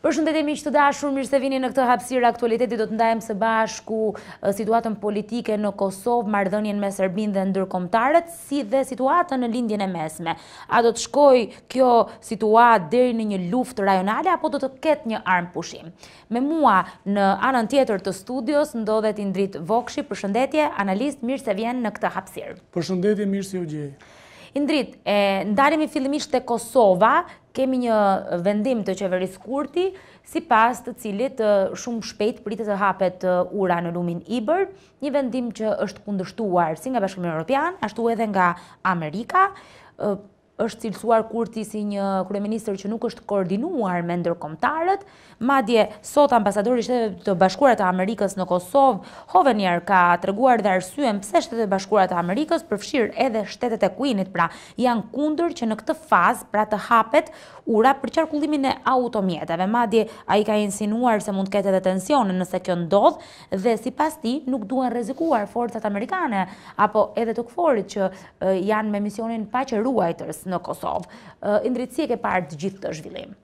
Përshëndetje miq të dashur, mirë se vini në këtë hapësirë aktualiteti. Do të ndajmë së bashku situatën politike në Kosovë, marrëdhënien me Serbinë dhe ndërkombëtarët, si dhe situatën në lindjen e mesme. A do të shkojë kjo situatë deri në një luftë rajonale apo do të ketë një armë pushim? Me mua në anën tjetër të studios ndodhet Indrit Vokshi. Përshëndetje, analist, mirë se vjen në këtë hapësirë. Përshëndetje, mirë se u gjej. Indrit, ndalemi fillimisht te Kosova, kemi një vendim të qeverisë Kurti, sipas të cilit shumë shpejt pritet të hapet ura në lumin Ibër, një vendim që është kundërshtuar si nga Bashkimi Evropian, ashtu edhe nga Amerika. Është cilësuar Kurti si një kryeministër që nuk është koordinuar me ndërkombëtarët. Madje sot ambasadori i Shtetet të Bashkuara të Amerikës në Kosovë, Hovenier, ka treguar dhe arsyen pse Shtetet e Bashkuara të Amerikës, përfshirë edhe Shtetet e Kuinit, pra janë kundër që në këtë fazë pra të hapet ura për qarkullimin e automjeteve. Madje ai ka insinuar se mund të ketë edhe tensione nëse kjo ndodh dhe sipas tij nuk duhen rrezikuar forcat amerikane apo edhe të KFOR-it që janë me misionin paqëruajtës në Kosovë. Indrit, si e ke parë të gjithë këtë zhvillim?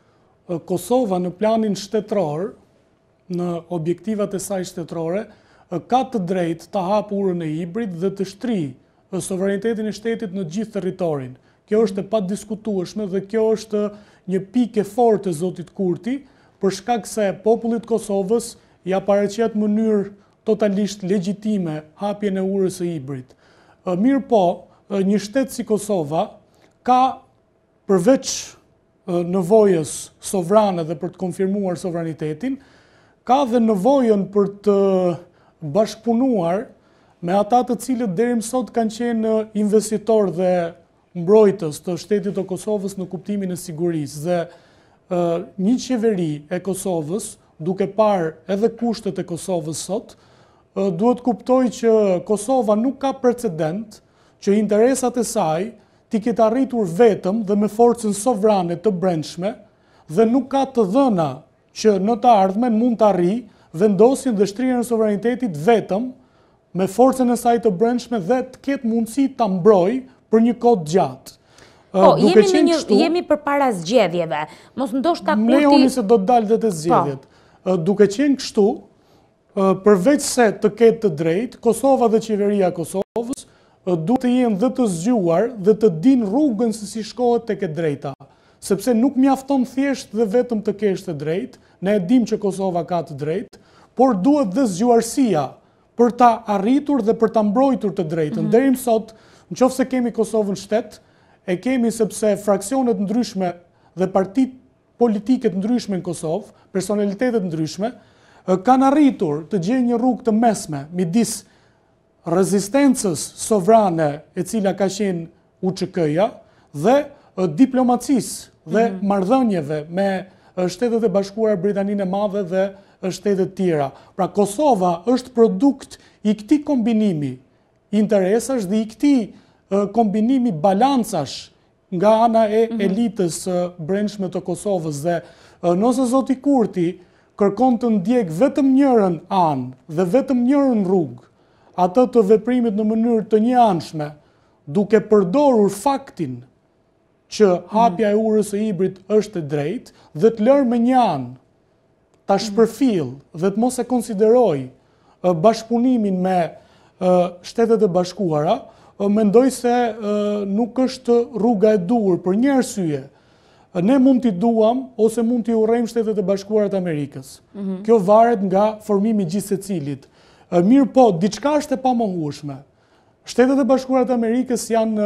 Kosova në planin shtetëror, në objektivat e saj shtetërore, ka të drejtë të hapë urën e Ibrit dhe të shtrijë sovranitetin e shtetit në gjithë territorin. Kjo është e padiskutueshme dhe kjo është një pikë e fortë e zotit Kurti, për shkak se popullit Kosovës ja paraqet në mënyrë totalisht legjitime hapjen e urës së Ibrit. Mirë po, një shtet si Kosova ka përveç nevojës sovrane dhe për të konfirmuar sovranitetin, ka dhe nevojën për të bashkëpunuar me ata të cilët deri më sot kanë qenë investitor dhe mbrojtës të shtetit të Kosovës në kuptimin e sigurisë. Dhe një qeveri e Kosovës, duke parë edhe kushtet e Kosovës sot, duhet kuptoj që Kosova nuk ka precedent që interesat e saj ti ketë arritur vetëm dhe me forcën sovrane të brendshme dhe nuk ka të dhëna që në të ardhmen mund të arrijë vendosjen dhe shtrirjen e sovranitetit vetëm me forcën e saj të brendshme dhe të ketë mundësi ta mbrojë për një kohë gjatë. Jemi përpara zgjedhjeve. Mos ndoshta Kurti... Lejoni se do të dalë dhe të zgjedhjet. Duke qenë kështu, përveç se të ketë të drejtë, Kosova dhe qeveria e Kosovës duhet të jenë dhe të zgjuar dhe të dinë rrugën se si shkohet tek e drejta. Sepse nuk mjafton thjesht dhe vetëm të kesh të drejtë, ne e dim që Kosova ka të drejtë, por duhet dhe zgjuarësia për ta arritur dhe për ta mbrojtur të drejtën. Deri më sot, nëse kemi Kosovën shtet, e kemi sepse fraksionet ndryshme dhe partitë politike të ndryshme në Kosovë, personalitetet ndryshme, kanë arritur të gjejnë një rrugë të mesme midis rezistencës sovrane e cila ka qenë UÇK-ja dhe diplomacisë dhe marrëdhënieve me Shtetet e Bashkuara, Britaninë e Madhe dhe shtetet tjera. Pra Kosova është produkt i këtij kombinimi interesash dhe i këtij kombinimi balancash nga ana e elitës brendshme të Kosovës dhe nëse zoti Kurti kërkon të ndjek vetëm njërën anë dhe vetëm njërën rrugë, atë të veprimit në mënyrë të njëanshme, duke përdorur faktin që hapja e urës së Ibrit është e drejtë dhe të lërë me një anë ta shpërfill dhe të mos e konsideroj bashkëpunimin me Shtetet e Bashkuara, mendoj se nuk është rruga e duhur për një arsye. Ne mund t'i duam ose mund t'i urrejmë Shtetet e Bashkuara të Amerikës. Kjo varet nga formimi gjithë secilit. Mirë po, diçka është e pamohueshme. Shtetet e Bashkuara të Amerikës janë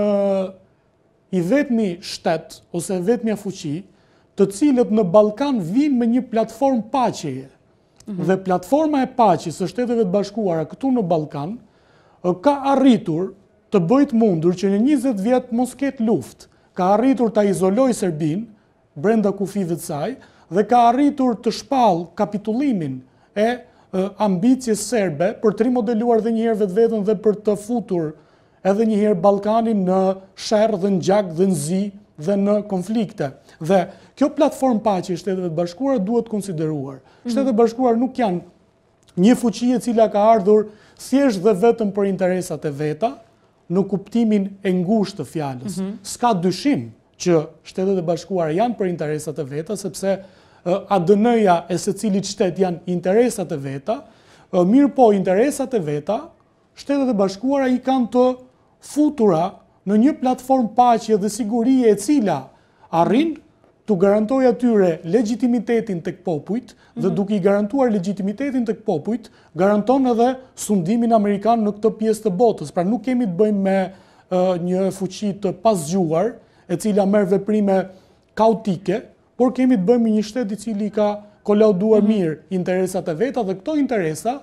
i vetmi shtet ose vetmja fuqi të cilët në Ballkan vinë me një platformë paqeje. Dhe platforma e paqes së Shteteve të Bashkuara këtu në Ballkan ka arritur të bëjë mundur që në 20 vjet mos ketë luftë. Ka arritur ta izolojë Serbinë brenda kufive të saj dhe ka arritur të shpallë kapitullimin e ambicjes serbe për të rimodeluar dhe njëherë vetveten dhe për të futur edhe njëherë Ballkanin në sherrë dhe në gjak dhe në zi dhe në konflikte. Dhe kjo platformë paqe e Shteteve të Bashkuara duhet konsideruar. Shtetet e Bashkuara nuk janë një fuqi e cila ka ardhur thjesht dhe vetëm për interesat e veta, në kuptimin e ngushtë të fjalës. S'ka dyshim që Shtetet e Bashkuara janë për interesat e veta, sepse ADN-ja e se cilit shtet janë interesat e veta, mirë po interesat e veta, Shtetet e Bashkuara i kanë të futura në një platform paqe dhe sigurie e cila arrin të garantoj atyre legitimitetin tek popujt dhe duke i garantuar legitimitetin tek popujt, garanton edhe sundimin Amerikan në këtë pjesë të botës. Pra nuk kemi të bëjmë me një fuqi të pasgjuar, e cila merr veprime kaotike, por kemi të bëjmë një shtet i cili ka kolauduar mirë interesat e veta dhe këto interesa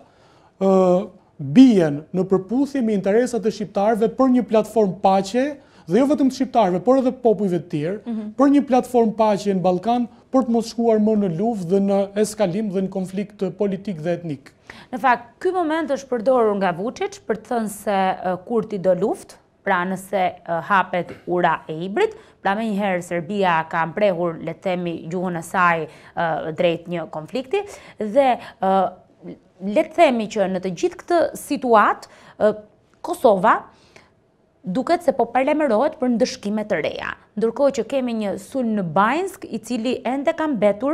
bien në përputhje me interesat e shqiptarëve për një platformë paqe, dhe jo vetëm të shqiptarëve, por edhe popujve të tjerë, për një platformë paqe në Ballkan, për të mos shkuar më në luftë dhe në eskalim dhe në konflikt politik dhe etnik. Në fakt, ky moment është përdorur nga Vučić për të thënë se Kurti do luftë, pra nëse hapet ura e Ibrit, pra me njëherë Serbia ka mprehur, le të themi, gjuhën e saj drejt një konflikti, dhe le të themi që në të gjithë këtë situatë, Kosova duket se po parlemerohet për ndëshkime të reja. Ndërkohë që kemi një sulm në Bajnsk, i cili ende ka mbetur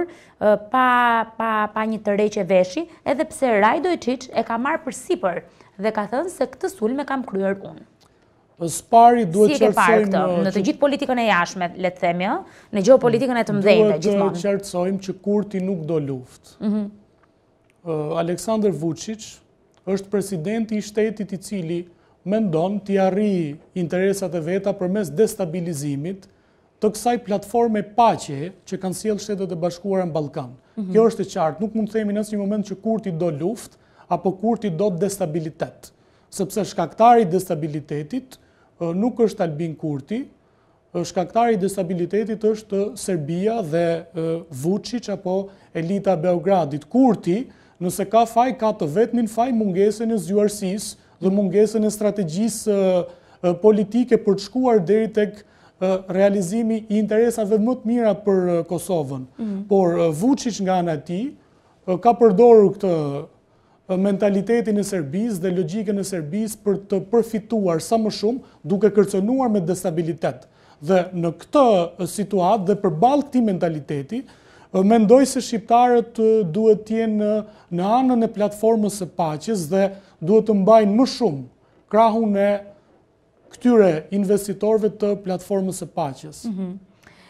pa një tërheqje veshi, edhe pse Radojčić e ka marrë përsipër dhe ka thënë se këtë sulm e kam kryer unë. Spari duhet qartësojmë në të gjithë politikën e jashtme, le të themi, në gjeopolitikën e të mëdhenjtë gjithmonë. Duhet qartësojmë që Kurti nuk do luftë. Aleksandar Vučić është presidenti i shtetit i cili mendon t'i arrijë interesat e veta përmes destabilizimit të kësaj platforme paqe që kanë sjellë Shtetet e Bashkuara në Ballkan. Kjo është e qartë, nuk mund të themi në asnjë moment që Kurti do luftë apo Kurti do destabilitet, sepse shkaktari i destabilitetit nuk është Albin Kurti, shkaktari i destabilitetit është Serbia dhe Vučić apo elita e Beogradit. Kurti, nëse ka faj, ka të vetmin faj mungesën e zgjuarësisë dhe mungesën e strategjisë politike për të shkuar deri tek realizimi i interesave më të mira për Kosovën. Por Vučić nga ana e tij ka përdorur këtë mentalitetin e Serbisë dhe logjikën e Serbisë për të përfituar sa më shumë, duke kërcënuar me destabilitet. Dhe në këtë situatë dhe përballë këtij mentaliteti, mendoj se shqiptarët duhet të jenë në anën e platformës së paqes dhe duhet të mbajnë më shumë krahun e këtyre investitorëve të platformës së paqes.